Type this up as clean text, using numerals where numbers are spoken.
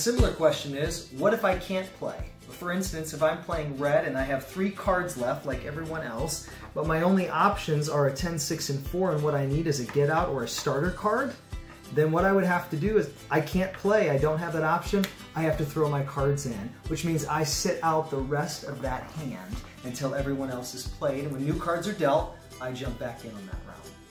similar question is, what if I can't play? For instance, if I'm playing red and I have 3 cards left like everyone else, but my only options are a 10, 6, and 4, and what I need is a get out or a starter card, then what I would have to do is, I can't play, I don't have that option, I have to throw my cards in, which means I sit out the rest of that hand until everyone else is played, and when new cards are dealt, I jump back in on that round.